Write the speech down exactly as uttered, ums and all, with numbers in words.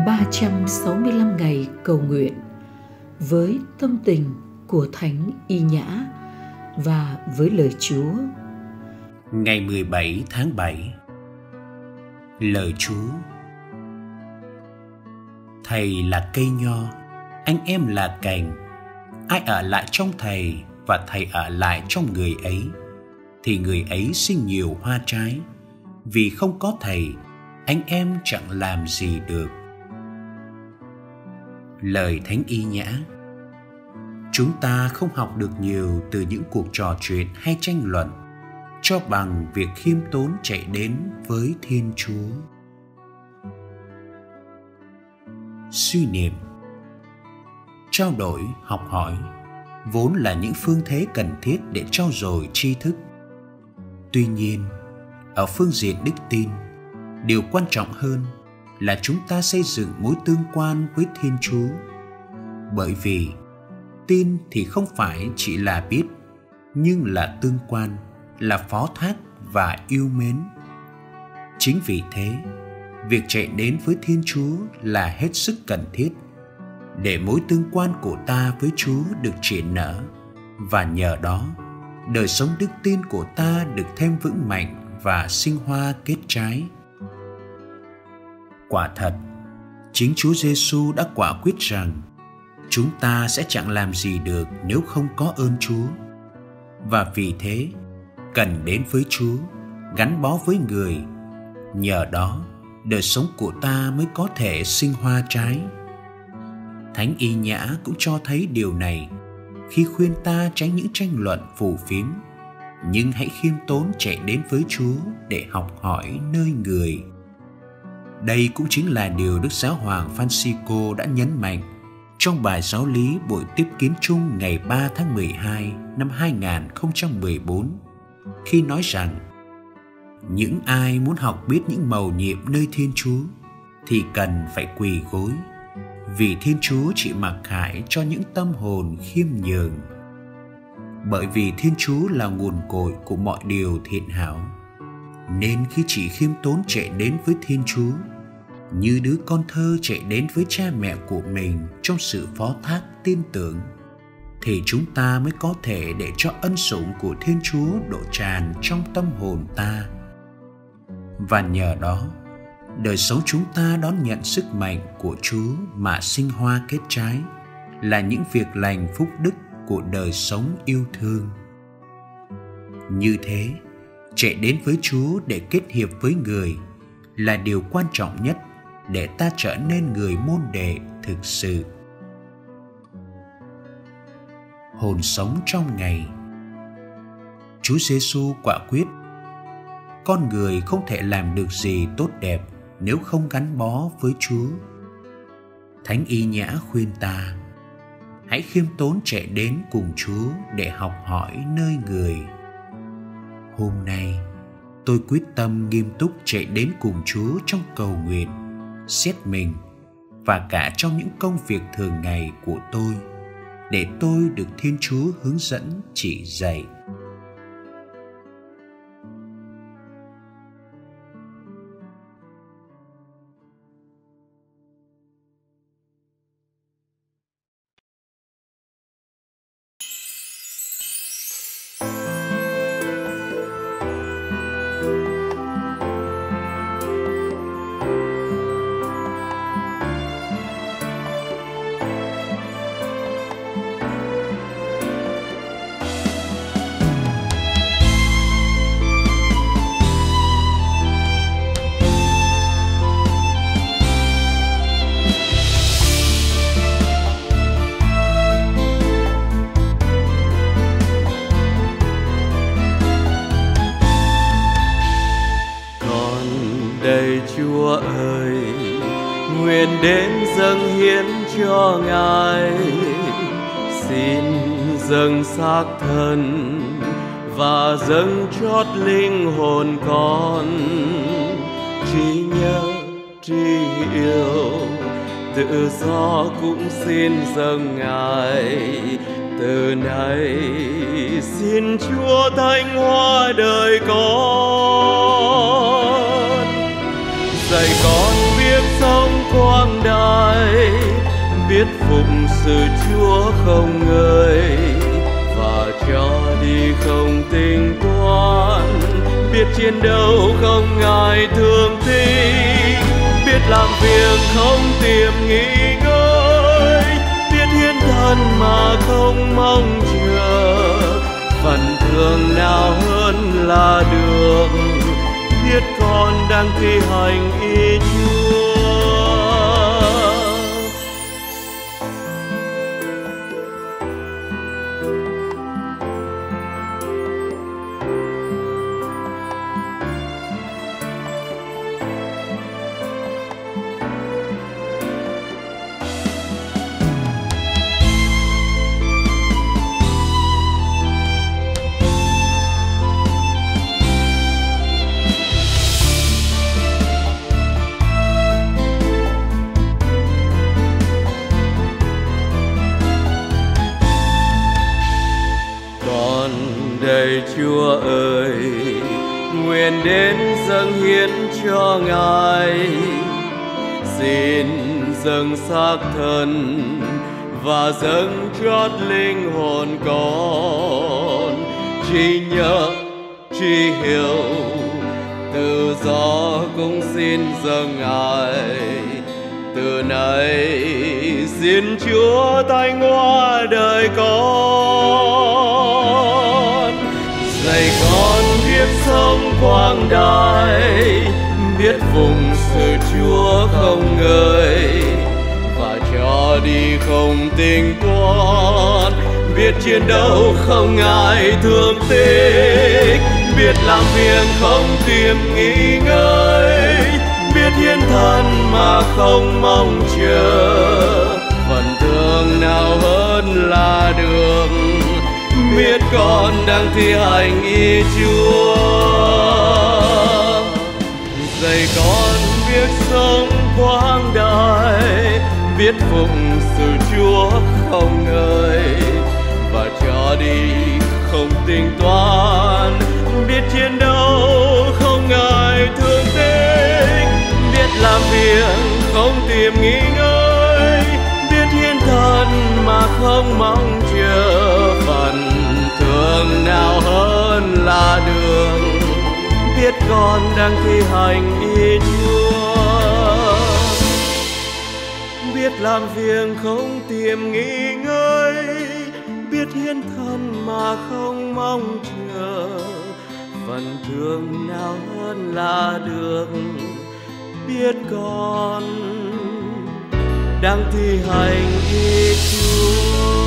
ba trăm sáu mươi lăm ngày cầu nguyện với tâm tình của Thánh Y Nhã và với lời Chúa. Ngày mười bảy tháng bảy. Lời Chúa. Thầy là cây nho, anh em là cành. Ai ở lại trong Thầy và Thầy ở lại trong người ấy, thì người ấy sinh nhiều hoa trái. Vì không có Thầy, anh em chẳng làm gì được. Lời Thánh Y Nhã. Chúng ta không học được nhiều từ những cuộc trò chuyện hay tranh luận, cho bằng việc khiêm tốn chạy đến với Thiên Chúa. Suy niệm. Trao đổi, học hỏi vốn là những phương thế cần thiết để trau dồi tri thức. Tuy nhiên, ở phương diện đức tin, điều quan trọng hơn là chúng ta xây dựng mối tương quan với Thiên Chúa. Bởi vì tin thì không phải chỉ là biết, nhưng là tương quan, là phó thác và yêu mến. Chính vì thế, việc chạy đến với Thiên Chúa là hết sức cần thiết để mối tương quan của ta với Chúa được triển nở, và nhờ đó, đời sống đức tin của ta được thêm vững mạnh và sinh hoa kết trái. Quả thật, chính Chúa Giêsu đã quả quyết rằng chúng ta sẽ chẳng làm gì được nếu không có ơn Chúa. Và vì thế, cần đến với Chúa, gắn bó với người. Nhờ đó, đời sống của ta mới có thể sinh hoa trái. Thánh Y Nhã cũng cho thấy điều này khi khuyên ta tránh những tranh luận phù phiếm, nhưng hãy khiêm tốn chạy đến với Chúa để học hỏi nơi người. Đây cũng chính là điều Đức Giáo hoàng Francisco đã nhấn mạnh trong bài giáo lý buổi tiếp kiến chung ngày ba tháng mười hai năm hai nghìn không trăm mười bốn, khi nói rằng những ai muốn học biết những mầu nhiệm nơi Thiên Chúa thì cần phải quỳ gối, vì Thiên Chúa chỉ mặc khải cho những tâm hồn khiêm nhường. Bởi vì Thiên Chúa là nguồn cội của mọi điều thiện hảo, nên khi chỉ khiêm tốn chạy đến với Thiên Chúa, như đứa con thơ chạy đến với cha mẹ của mình trong sự phó thác tin tưởng, thì chúng ta mới có thể để cho ân sủng của Thiên Chúa đổ tràn trong tâm hồn ta. Và nhờ đó, đời sống chúng ta đón nhận sức mạnh của Chúa mà sinh hoa kết trái, là những việc lành phúc đức của đời sống yêu thương. Như thế, chạy đến với Chúa để kết hiệp với người là điều quan trọng nhất để ta trở nên người môn đệ thực sự. Hồn sống trong ngày. Chúa Giêsu quả quyết, con người không thể làm được gì tốt đẹp nếu không gắn bó với Chúa. Thánh Y Nhã khuyên ta, hãy khiêm tốn chạy đến cùng Chúa để học hỏi nơi người. Hôm nay, tôi quyết tâm nghiêm túc chạy đến cùng Chúa trong cầu nguyện, xét mình và cả trong những công việc thường ngày của tôi, để tôi được Thiên Chúa hướng dẫn chỉ dạy. Đây Chúa ơi, nguyện đến dâng hiến cho Ngài, xin dâng xác thân và dâng trót linh hồn con, trí nhớ trí yêu tự do cũng xin dâng Ngài. Từ nay xin Chúa thánh hóa đời con, dạy con biết sống quang đạo biết phụng sự Chúa không ngơi, và cho đi không tính toán, biết chiến đấu không ngại thương tích, biết làm việc không tìm nghỉ ngơi, biết hiến thân mà không mong chờ, phần thường nào hơn là được, biết con đang thi hành ý Chúa. Đây Chúa ơi, nguyện đến dâng hiến cho Ngài, xin dâng xác thân và dâng trót linh hồn con, chỉ nhớ chỉ hiểu tự do cũng xin dâng Ngài. Từ nay xin Chúa thánh hóa đời con, dạy con biết sống quang đại, biết phụng sự Chúa không ngơi, và cho đi không tính toán, biết chiến đấu không ngại thương tích, biết làm việc không tìm nghỉ ngơi, biết hiến thân mà không mong chờ, phần thường nào hơn là được, biết con đang thi hành ý Chúa. Dạy con biết sống quang đại, biết phụng sự Chúa không ngơi, và cho đi không tính toán, biết chiến đấu không ngại thương tích, biết làm việc không tìm nghỉ ngơi, biết hiến thân mà không mong chờ, phần thường nào hơn là đường, biết con đang thi hành ý Chúa, biết làm việc không tìm nghỉ ngơi, biết hiến thân mà không mong chờ, phần thường nào hơn là được, biết con đang thi hành ý Chúa.